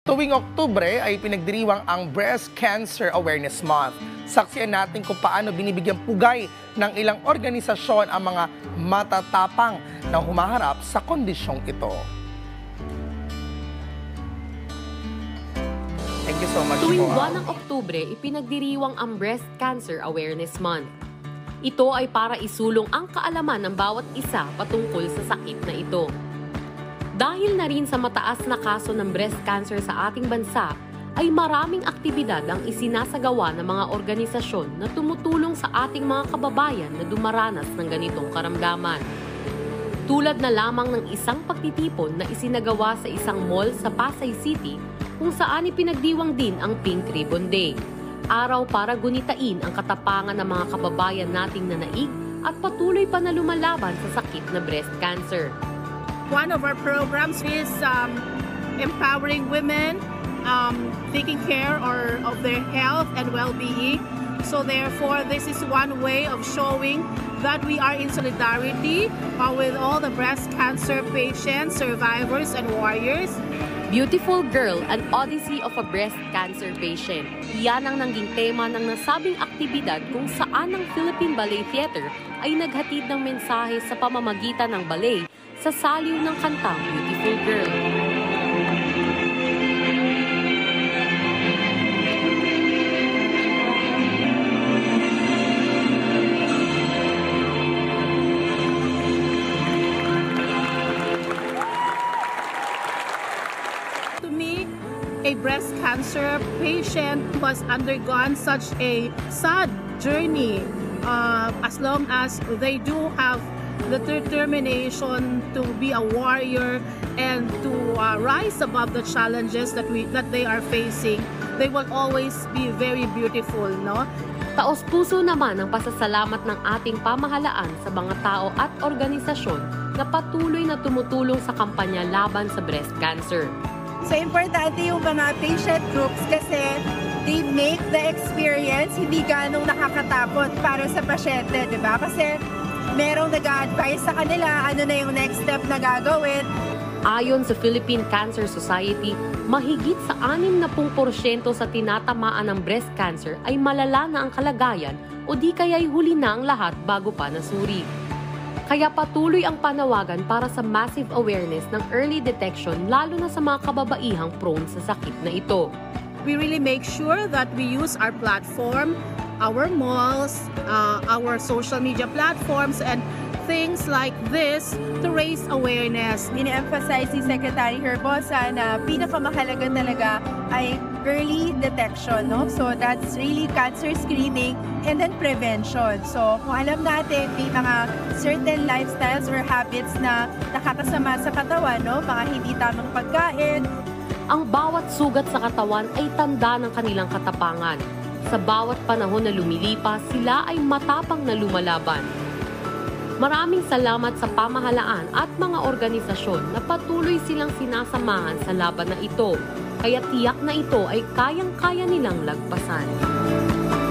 Tuwing Oktubre ay pinagdiriwang ang Breast Cancer Awareness Month. Saksiyan natin kung paano binibigyang pugay ng ilang organisasyon ang mga matatapang na humaharap sa kondisyong ito. Thank you so much Tuwing po. buwan ng Oktubre, ipinagdiriwang ang Breast Cancer Awareness Month. Ito ay para isulong ang kaalaman ng bawat isa patungkol sa sakit na ito. Dahil na rin sa mataas na kaso ng breast cancer sa ating bansa, ay maraming aktibidad ang isinasagawa ng mga organisasyon na tumutulong sa ating mga kababayan na dumaranas ng ganitong karamdaman. Tulad na lamang ng isang pagtitipon na isinagawa sa isang mall sa Pasay City kung saan ipinagdiwang din ang Pink Ribbon Day, araw para gunitain ang katapangan ng mga kababayan nating nanaig at patuloy pa na lumalaban sa sakit na breast cancer. One of our programs is empowering women, taking care of their health and well-being. So therefore, this is one way of showing that we are in solidarity with all the breast cancer patients, survivors, and warriors. Beautiful Girl, an Odyssey of a Breast Cancer Patient. Yan ang naging tema ng nasabing aktibidad kung saan ang Philippine Ballet Theater ay naghatid ng mensahe sa pamamagitan ng ballet sa saliw ng kantang Beautiful Girl. To me, a breast cancer patient who has undergone such a sad journey, as long as they do have the determination to be a warrior and to rise above the challenges that they are facing, they will always be very beautiful, no? Taos-puso naman ang pasasalamat ng ating pamahalaan sa mga tao at organisasyon na patuloy na tumutulong sa kampanya laban sa breast cancer. So, importante yung mga patient groups kasi they make the experience hindi ganong nakakatakot para sa pasyente, di ba? Kasi merong nag-a-advise sa kanila ano na yung next step na gagawin. Ayon sa Philippine Cancer Society, mahigit sa 60% sa tinatamaan ng breast cancer ay malala na ang kalagayan o di kaya'y huli na ang lahat bago pa nasuri. Kaya patuloy ang panawagan para sa massive awareness ng early detection lalo na sa mga kababaihang prone sa sakit na ito. We really make sure that we use our platform, our malls, our social media platforms, and things like this to raise awareness. Ini-emphasize ni Secretary Herbosa na pinakamahalaga talaga ay early detection, no? So that's really cancer screening and then prevention. So kung alam natin may mga certain lifestyles or habits na nakakasama sa katawan, no? Mga hindi tamang pagkain. Ang bawat sugat sa katawan ay tanda ng kanilang katapangan. Sa bawat panahon na lumilipas, sila ay matapang na lumalaban. Maraming salamat sa pamahalaan at mga organisasyon na patuloy silang sinasamahan sa laban na ito. Kaya tiyak na ito ay kayang-kaya nilang lagpasan.